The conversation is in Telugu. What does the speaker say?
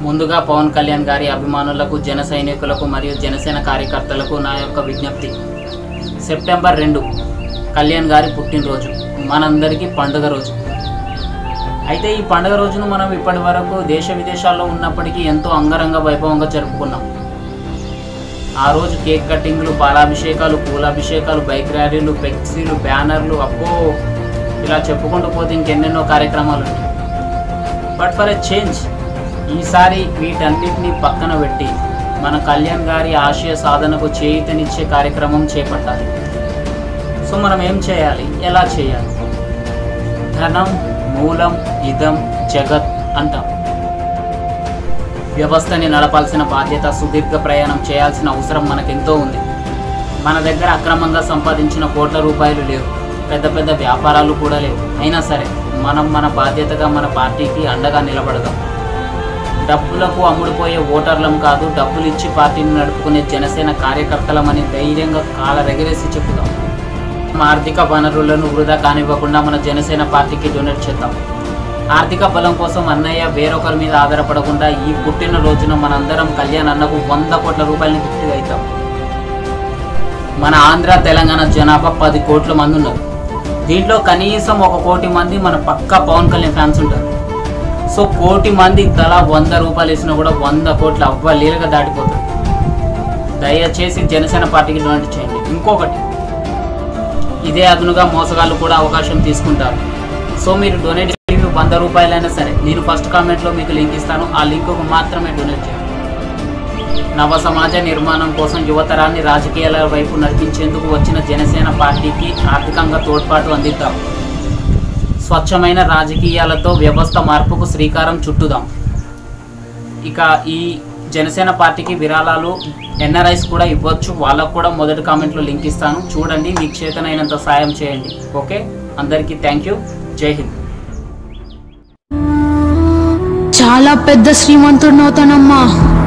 ముందుగా పవన్ కళ్యాణ్ గారి అభిమానులకు, జన సైనికులకు మరియు జనసేన కార్యకర్తలకు నా యొక్క విజ్ఞప్తి. సెప్టెంబర్ 2 కళ్యాణ్ గారి పుట్టినరోజు, మనందరికీ పండుగ రోజు. అయితే ఈ పండుగ రోజును మనం ఇప్పటి వరకు దేశ విదేశాల్లో ఉన్నప్పటికీ ఎంతో అంగరంగ వైభవంగా జరుపుకున్నాం. ఆ రోజు కేక్ కటింగ్లు, పాలాభిషేకాలు, పూలాభిషేకాలు, బైక్ ర్యాలీలు, ఫ్లెక్సీలు, బ్యానర్లు, అబ్బో ఇలా చెప్పుకుంటూ పోతే ఇంకెన్నెన్నో కార్యక్రమాలు ఉన్నాయి. బట్ ఫర్ ఎ చేంజ్ ఈసారి వీటన్నిటిని పక్కన పెట్టి మన కళ్యాణ్ గారి ఆశయ సాధనకు చేయూతనిచ్చే కార్యక్రమం చేపట్టాలి. సో మనం ఏం చేయాలి, ఎలా చేయాలి? ధనం మూలం ఇదం జగత్ అంటాం. వ్యవస్థని నడపాల్సిన బాధ్యత, సుదీర్ఘ ప్రయాణం చేయాల్సిన అవసరం మనకెంతో ఉంది. మన దగ్గర అక్రమంగా సంపాదించిన కోట్ల రూపాయలు లేవు, పెద్ద పెద్ద వ్యాపారాలు కూడా లేవు. అయినా సరే మనం మన బాధ్యతగా మన పార్టీకి అండగా నిలబడదాం. డబ్బులకు అమ్ముడుపోయే ఓటర్లం కాదు, డబ్బులు ఇచ్చి పార్టీని నడుపుకునే జనసేన కార్యకర్తలమని ధైర్యంగా కాలరెగరేసి చెప్పుదాం. ఆర్థిక వనరులను వృధా కానివ్వకుండా మన జనసేన పార్టీకి డొనేట్ చేద్దాం. ఆర్థిక బలం కోసం అన్నయ్య వేరొకరి మీద ఆధారపడకుండా ఈ పుట్టినరోజున మనందరం కళ్యాణ్ అన్నకు 100 కోట్ల రూపాయలని గిఫ్ట్గా ఇద్దాం. మన ఆంధ్ర తెలంగాణ జనాభా 10 కోట్ల మంది ఉన్నారు. దీంట్లో కనీసం 1 కోటి మంది మన పక్కా పవన్ కళ్యాణ్ ఫ్యాన్స్ ఉంటారు. సో 1 కోటి మంది తలా 100 రూపాయలు వేసినా కూడా 100 కోట్ల అవ్వలేలుగా దాటిపోతుంది. దయచేసి జనసేన పార్టీకి డొనేట్ చేయండి. ఇంకొకటి, ఇదే అదునుగా మోసగాళ్ళు కూడా అవకాశం తీసుకుంటారు. సో మీరు డొనేట్ 100 రూపాయలైనా సరే, నేను ఫస్ట్ కామెంట్లో మీకు లింక్ ఇస్తాను, ఆ లింకుకు మాత్రమే డొనేట్ చేయండి. నవ సమాజ నిర్మాణం కోసం యువతరాన్ని రాజకీయాల వైపు నడిపించేందుకు వచ్చిన జనసేన పార్టీకి ఆర్థికంగా తోడ్పాటు అందిద్దాం. స్వచ్ఛమైన రాజకీయాలతో వ్యవస్థ మార్పుకు శ్రీకారం చుట్టుదాం. ఇక ఈ జనసేన పార్టీకి విరాళాలు ఎన్ఆర్ఐస్ కూడా ఇవ్వచ్చు, వాళ్ళకు కూడా మొదటి కామెంట్లో లింక్ ఇస్తాను, చూడండి, మీకు చేతనైనంత సాయం చేయండి. ఓకే, అందరికీ థ్యాంక్ యూ. జై హింద్. చాలా పెద్ద శ్రీమంతుడినవుతానమ్మా.